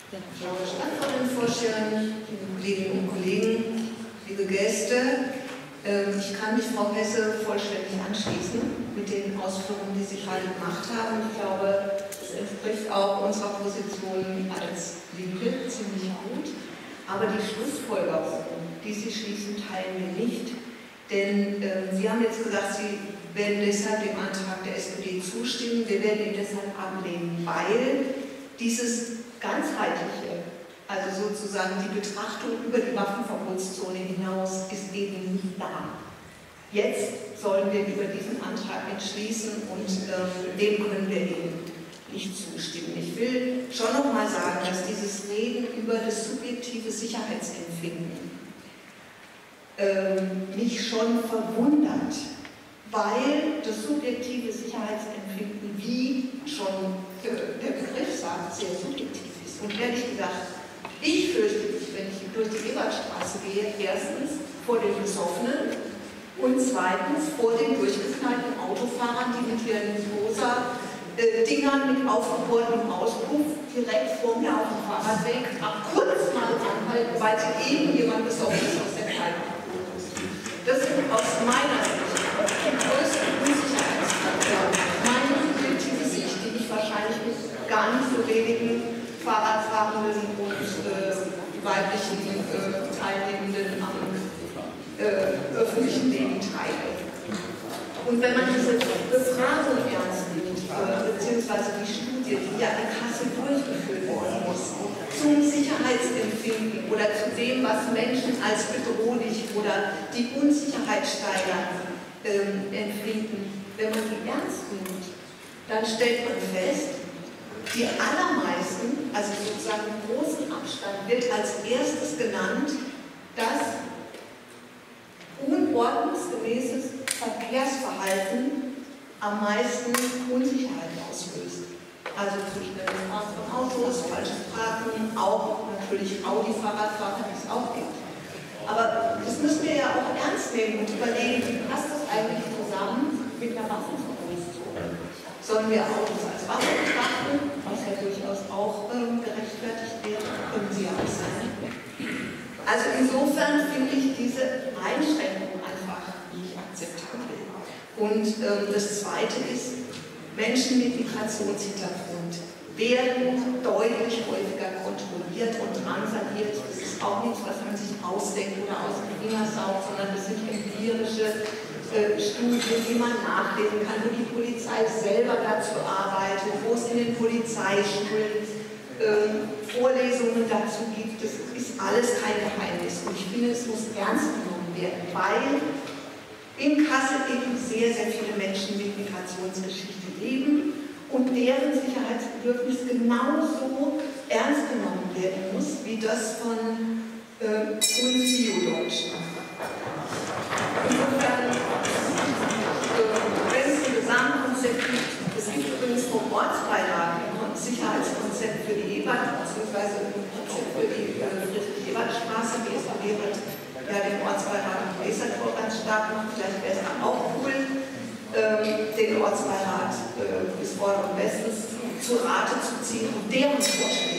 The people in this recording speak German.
Frau Stadtverordnetenvorsteherin, liebe Kolleginnen und Kollegen, liebe Gäste, ich kann mich Frau Hesse vollständig anschließen mit den Ausführungen, die Sie gerade gemacht haben. Ich glaube, es entspricht auch unserer Position als Linke ziemlich gut. Aber die Schlussfolgerungen, die Sie schließen, teilen wir nicht. Denn Sie haben jetzt gesagt, Sie werden deshalb dem Antrag der SPD zustimmen. Wir werden ihn deshalb ablehnen, weil dieses ganzheitliche, also sozusagen die Betrachtung über die Waffenverbotszone hinaus, ist eben nicht da. Jetzt sollen wir über diesen Antrag entschließen und dem können wir eben nicht zustimmen. Ich will schon noch mal sagen, dass dieses Reden über das subjektive Sicherheitsempfinden mich schon verwundert, weil das subjektive Sicherheitsempfinden, wie schon der Begriff sagt, sehr subjektiv ist. Und ehrlich gesagt, ich fürchte mich, wenn ich durch die Ebertstraße gehe, erstens vor den Besoffenen und zweitens vor den durchgeknallten Autofahrern, die mit ihren rosa Dingern mit aufgebohrtem Auspuff direkt vor mir auf dem Fahrradweg kurz mal anhalten, weil sie eben jemand besoffen ist aus der Kneipe. Das sind aus meiner Sicht die größten Unsicherheitsfaktoren, meine subjektive Sicht, die ich wahrscheinlich mit gar nicht so wenigen Fahrradfahrenden und weiblichen Teilnehmenden am öffentlichen Leben teile. Und wenn man diese Befragung ernst nimmt, beziehungsweise die Studie, die ja in Kassel durchgeführt worden ist, zum Sicherheitsempfinden oder zu dem, was Menschen als bedrohlich oder die Unsicherheit steigern, empfinden, wenn man die ernst nimmt, dann stellt man fest, die allermeisten, also sozusagen im großen Abstand, wird als erstes genannt, dass unordnungsgemäßes Verkehrsverhalten am meisten Unsicherheit auslöst. Also zu schnelles Fahren von Autos, falsches Parken, auch natürlich Audi-Fahrradfahrer, die es auch gibt. Aber das müssen wir ja auch ernst nehmen und überlegen, wie passt das eigentlich zusammen mit einer Waffenverbotszone? Sollen wir Autos als Waffe betrachten, was ja durchaus auch gerechtfertigt wäre, können sie ja auch sein. Also insofern finde ich diese Einschränkung einfach nicht akzeptabel. Und das Zweite ist, Menschen mit Migrationshintergrund werden deutlich häufiger kontrolliert und drangsaliert. Das ist auch nichts, was man sich ausdenkt oder aus dem Finger saugt, sondern das sind empirische Studien, die man nachlesen kann, wo die Polizei selber dazu arbeitet, wo es in den Polizeischulen Vorlesungen dazu gibt. Das ist alles kein Geheimnis. Und ich finde, es muss ernst genommen werden, weil in Kassel eben sehr, sehr viele Menschen mit Migrationsgeschichte leben und deren Sicherheitsbedürfnis genauso ernst genommen werden muss, wie das von uns Bio-Deutschen. Insofern, wenn es ein Gesamtkonzept gibt, es gibt übrigens vom Ortsbeirat ein Sicherheitskonzept für die Ebert, beziehungsweise ein Konzept für die Friedrich-Ebert-Straße, die SPD wird ja den Ortsbeirat im Wesertor ganz stark macht, vielleicht wäre es dann auch cool, den Ortsbeirat des Vorderen Westens zu Rate zu ziehen und deren Vorschläge